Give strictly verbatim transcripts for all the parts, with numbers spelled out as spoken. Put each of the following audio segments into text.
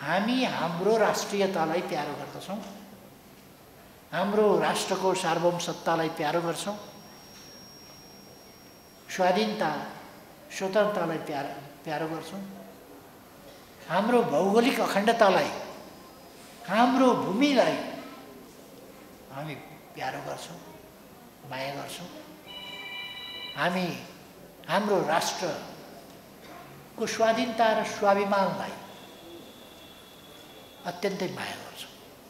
हामी हाम्रो राष्ट्रियतालाई प्यारो गर्दछौँ, हाम्रो राष्ट्रको सार्वभौमसत्तालाई प्यारो गर्छौँ, स्वाधीनता स्वतन्त्रतालाई प्यारो प्यारो गर्छौँ, हाम्रो भौगोलिक अखण्डतालाई, हाम्रो भूमिलाई हामी प्यारो गर्छौँ, माया गर्छौँ। हामी हाम्रो राष्ट्रको स्वाधीनता र स्वाभिमानलाई अत्यन्तै माया गर्छौँ।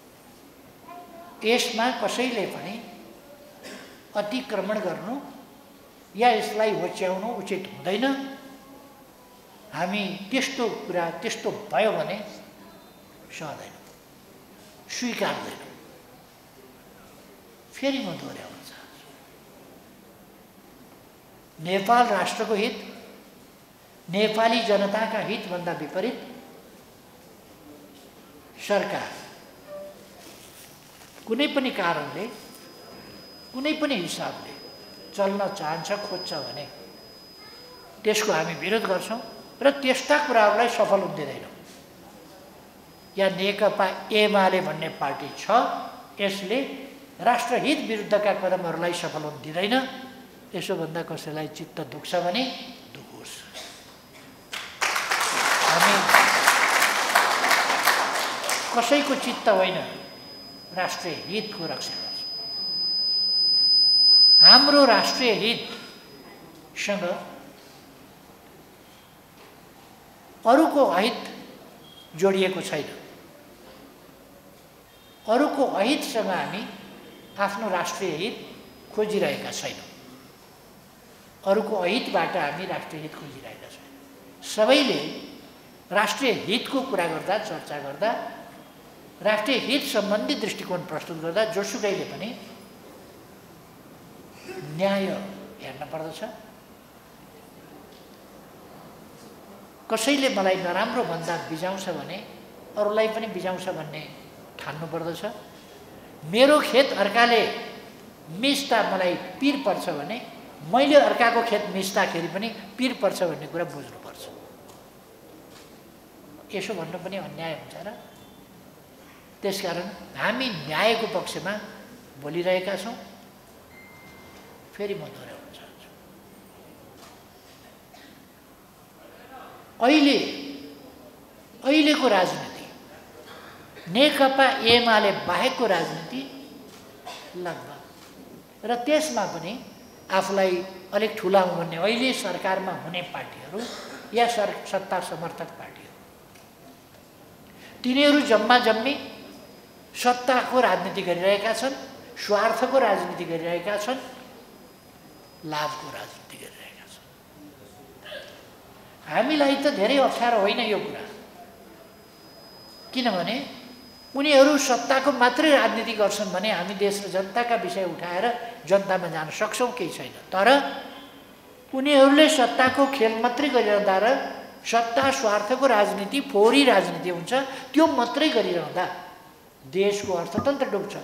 यसमा कसैले पनि अतिक्रमण गर्नु या यसलाई होच्याउनु उचित हुँदैन। हामी त्यस्तो कुरा त्यस्तो भयो भने सहदैनौँ, स्वीकार्दैनौँ। फेरि म दोहोऱ्याउन चाहन्छु, नेपाल राष्ट्रको हित, नेपाली जनताका हितभन्दा विपरीत सरकार कुनै पनि कारणले कुनै पनि हिसाबले चल्न चाहन्छ खोज्छ भने त्यसको हामी विरोध गर्छौँ र त्यस्ता कुराहरूलाई सफल हुन दिँदैनौँ। या नेकपा एमाले भन्ने पार्टी छ, यसले राष्ट्रहित विरुद्धका कदमहरूलाई सफल हुन दिँदैन। यसो भन्दा कसैलाई चित्त दुख्छ भने दुखोस्। हामी कसैको चित्त होइन, राष्ट्रिय हितको रक्षा गर्छौँ। हाम्रो राष्ट्रिय हितसँग अरूको अहित जोडिएको छैन। अरूको अहितसँग हामी आफ्नो राष्ट्रिय हित खोजिरहेका छैनौँ। अरूको अहितबाट हामी राष्ट्रिय हित खोजिरहेका छैनौँ। सबैले राष्ट्रिय हितको कुरा गर्दा, चर्चा गर्दा, राष्ट्रिय हित सम्बन्धी दृष्टिकोण प्रस्तुत गर्दा जोसुकैले पनि न्याय हेर्न पर्दछ। कसैले मलाई नराम्रो भन्दा बिजाउँछ भने अरूलाई पनि बिजाउँछ भन्ने ठान्नु पर्दछ। मेरो खेत अर्काले मिच्दा मलाई पिर पर्छ भने मैले अर्काको खेत मिच्दाखेरि पनि पिर पर्छ भन्ने कुरा बुझ्नुपर्छ। यसो भन्नु पनि अन्याय हुन्छ र। त्यसकारण हामी न्यायको पक्षमा बोलिरहेका छौँ। फेरि म दोहोऱ्याउन चाहन्छु, अहिले अहिलेको राजनीति, नेकपा एमाले बाहेकको राजनीति लगभग र त्यसमा पनि आफूलाई अलिक ठुला भन्ने अहिले सरकारमा हुने पार्टीहरू या सर सत्ता समर्थक पार्टीहरू, तिनीहरू जम्मा जम्मी सत्ताको राजनीति गरिरहेका छन्, स्वार्थको राजनीति गरिरहेका छन्, लाभको राजनीति गरिरहेका छन्। हामीलाई त धेरै अप्ठ्यारो होइन यो कुरा, किनभने उनीहरू सत्ताको मात्रै राजनीति गर्छन् भने हामी देश र जनताका विषय उठाएर जनतामा जान सक्छौँ, केही छैन। तर उनीहरूले सत्ताको खेल मात्रै गरिरहँदा र सत्ता स्वार्थको राजनीति फोहोरी राजनीति हुन्छ, त्यो मात्रै गरिरहँदा देशको अर्थतन्त्र डुब्छ,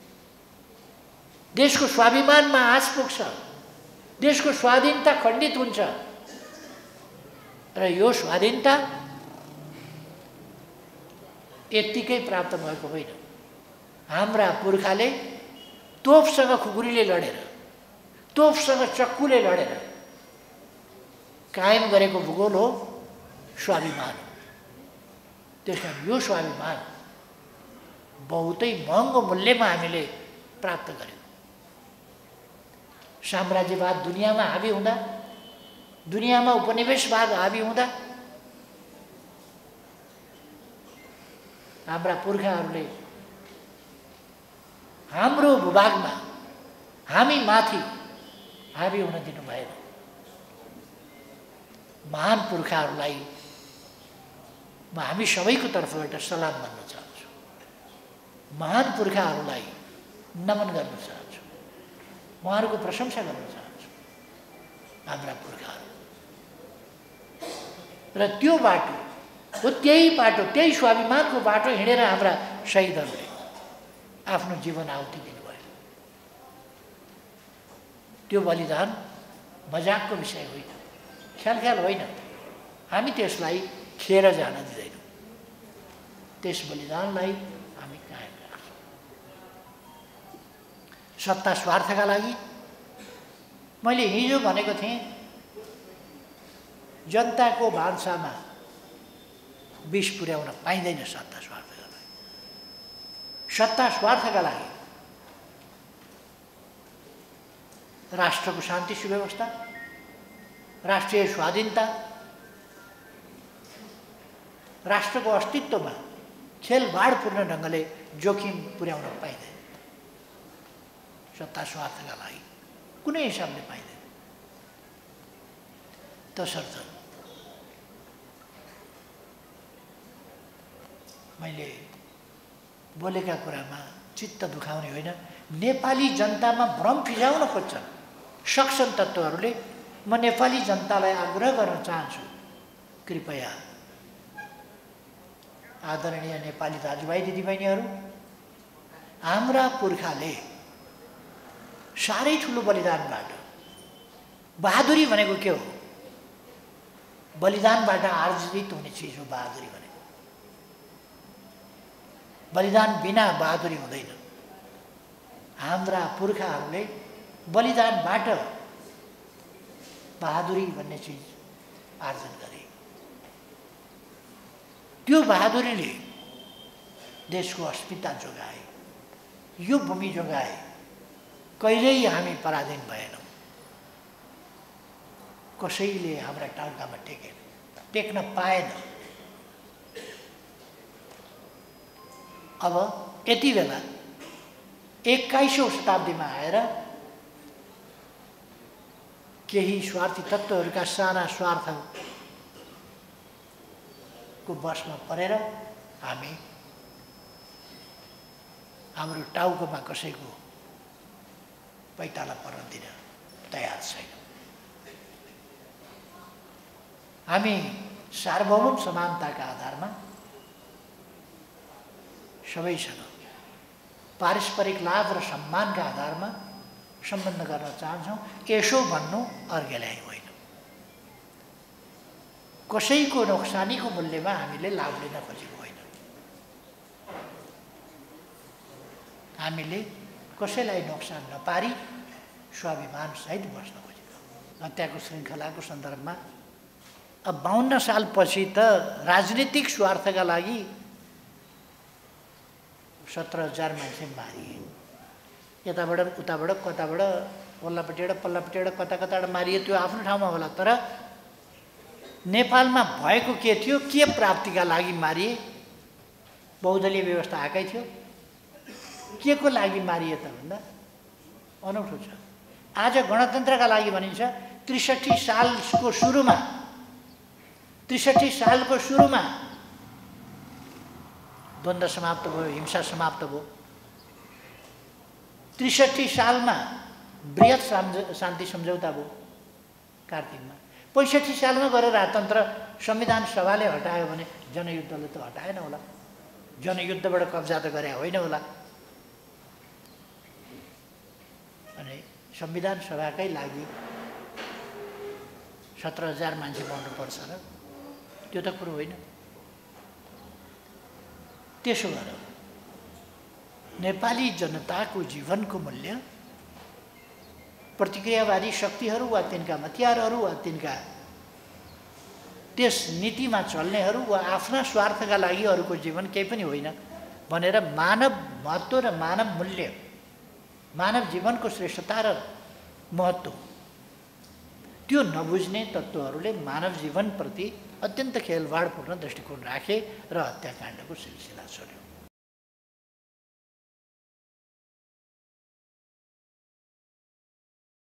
देशको स्वाभिमानमा आँच पुग्छ, देशको स्वाधीनता खण्डित हुन्छ। र यो स्वाधीनता यत्तिकै प्राप्त भएको होइन। हाम्रा पुर्खाले तोपसँग खुकुरीले लडेर, तोपसँग चक्कुले लडेर कायम गरेको भूगोल हो स्वाभिमान। त्यसकारण यो स्वाभिमान बहुतै महँगो मूल्यमा हामीले प्राप्त गर्यौँ। साम्राज्यवाद दुनियाँमा हावी हुँदा, दुनियाँमा उपनिवेशवाद हावी हुँदा हाम्रा पुर्खाहरूले हाम्रो भूभागमा हामी माथि हावी हुन दिनु भएन। महान पुर्खाहरूलाई म हामी सबैको तर्फबाट सलाम भन्न चाहन्छु, महान पुर्खाहरूलाई नमन गर्न चाहन्छु, उहाँहरूको प्रशंसा गर्न चाहन्छु। हाम्रा पुर्खाहरू र त्यो बाटो हो, त्यही बाटो, त्यही स्वाभिमानको बाटो हिँडेर हाम्रा शहीदहरूले आफ्नो जीवन आहुति दिनुभयो। त्यो बलिदान मजाकको विषय होइन, ख्याल ख्याल होइन। हामी त्यसलाई खेर जान दिँदैनौँ। त्यस बलिदानलाई हामी कायम राख्छौँ। सत्ता स्वार्थका लागि मैले हिजो भनेको थिएँ, जनताको भान्सामा विष पुर्याउन पाइँदैन। सत्ता स्वार्थका लागि सत्ता स्वार्थका लागि राष्ट्रको शान्ति सुव्यवस्था, राष्ट्रिय स्वाधीनता, राष्ट्रको अस्तित्वमा खेलवाडपूर्ण ढङ्गले जोखिम पुर्याउन पाइँदैन। सत्ता स्वार्थका लागि कुनै हिसाबले पाइँदैन। तसर्थ मैले बोलेका कुरामा चित्त दुखाउने होइन, नेपाली जनतामा भ्रम फिजाउन खोज्छन् सक्छन् तत्त्वहरूले। म नेपाली जनतालाई आग्रह गर्न चाहन्छु, कृपया आदरणीय नेपाली दाजुभाइ दिदीबहिनीहरू, हाम्रा पुर्खाले साह्रै ठुलो बलिदानबाट, बहादुरी भनेको के हो? बलिदानबाट आर्जित हुने चिज हो बहादुरी भनेको। बलिदान बिना बहादुरी हुँदैन। हाम्रा पुर्खाहरूले बलिदानबाट बहादुरी भन्ने चिज आर्जन गरे। त्यो बहादुरीले देशको अस्मिता जोगाए, यो भूमि जोगाए। कहिल्यै हामी पराधीन भएनौँ। कसैले हाम्रा टाउकामा टेकेन, टेक्न पाएन। अब यति बेला एक्काइसौँ शताब्दीमा आएर केही स्वार्थी तत्त्वहरूका साना स्वार्थको बसमा परेर हामी हाम्रो टाउकोमा कसैको पैताला पर्न दिन तयार छैन। हामी सार्वभौम समानताका आधारमा सबैसँग पारस्परिक लाभ र सम्मानका आधारमा सम्बन्ध गर्न चाहन्छौँ। यसो भन्नु अर्घ्यलाई होइन। कसैको नोक्सानीको मूल्यमा हामीले लाभ लिन खोजेको होइन। हामीले कसैलाई नोक्सान नपारी स्वाभिमानसहित बस्न खोजेको। हत्याको श्रृङ्खलाको सन्दर्भमा अब बाहन्न सालपछि त राजनीतिक स्वार्थका लागि सत्र हजार मान्छे मारिए। यताबाट उताबाट कताबाट पल्लापट्टिबाट पल्लापट्टिबाट कता कताबाट मारिए। त्यो आफ्नो ठाउँमा होला, तर नेपालमा भएको के थियो, के प्राप्तिका लागि मारिए? बहुदलीय व्यवस्था आएकै थियो। के को लागि मारिए त भन्दा अनौठो छ। आज गणतन्त्रका लागि भनिन्छ। त्रिसठी सालको सुरुमा त्रिसठी सालको सुरुमा द्वन्द्व समाप्त भयो, हिंसा समाप्त भयो। त्रिसठी सालमा बृहत शान्ति सम्झौता भयो कार्तिकमा। पैँसठी सालमा गएर राजतन्त्र संविधान सभाले हटायो भने जनयुद्धले त हटाएन होला, जनयुद्धबाट कब्जा त गरे होइन होला। अनि संविधान सभाकै लागि सत्र हजार मान्छे मर्नुपर्छ र त्यो त कुरो होइन। त्यसो भएर नेपाली जनताको जीवनको मूल्य प्रतिक्रियावादी शक्तिहरू वा तिनका हतियारहरू वा तिनका त्यस नीतिमा चल्नेहरू वा आफ्ना स्वार्थका लागि अरूको जीवन केही पनि होइन भनेर मानव महत्त्व र मानव मूल्य, मानव जीवनको श्रेष्ठता र महत्त्व त्यो नबुझ्ने तत्त्वहरूले मानव जीवनप्रति अत्यन्त खेलवाडपूर्ण दृष्टिकोण राखे र हत्याकाण्डको सिलसिला छोड्यो।